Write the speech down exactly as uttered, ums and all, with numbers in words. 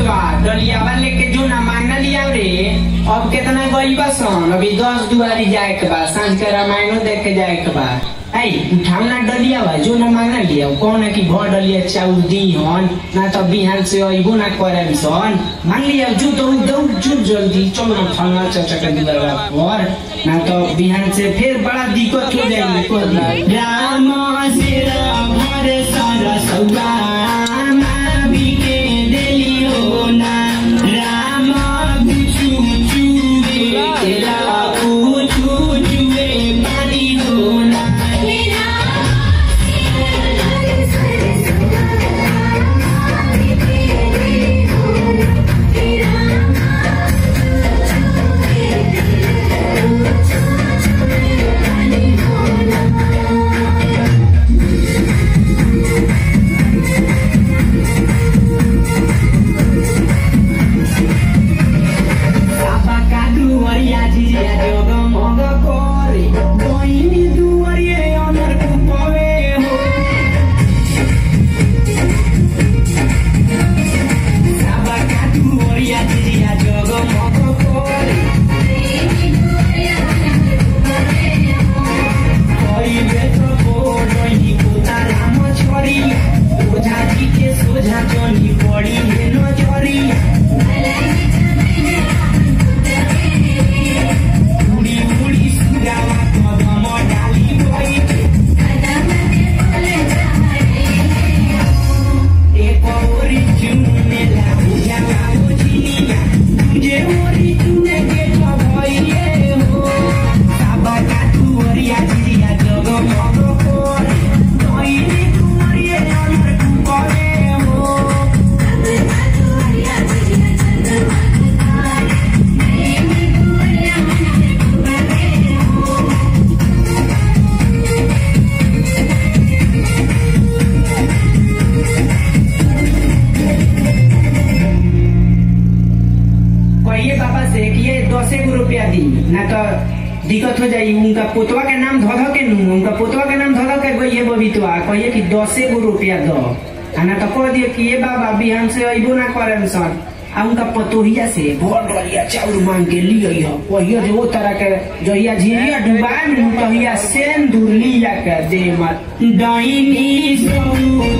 का डलिया वाले के जो ना मांगना लिया रे अब कितना गई बस अभी दस दुआरी जाए के बाद सांझ के रामायण देख के जाए के बाद आई उठावना डलिया बा जो ना मांगना लिया कौन है कि भर डलिया चाउर दी हन ना तो बिहान से अइबो ना करे सन मांग लिया जो दौड़ दौड़ जो जल्दी चलो ना फलना चाचा के दुआरा पर ना तो बिहान से फिर बड़ा दिक्कत हो जाएगी। राम से भर सारा सौगा दिक्कत हो जाये उनका पोतवा के नाम धो धो के नू उनका पोतवा के नाम धो धो के गई बबीतवा कहिए कि दसे गो रुपया दो आना तो कह दिए कि ये बाबा बिहान से अइबो ना करे सन आ उनका पतोहिया से भर डलिया चाउर मांग के लिए कहिए जो वो तरह के जहिया झिरिया डुबाए में तहिया सेन दूर लिया के दे मत डाइनी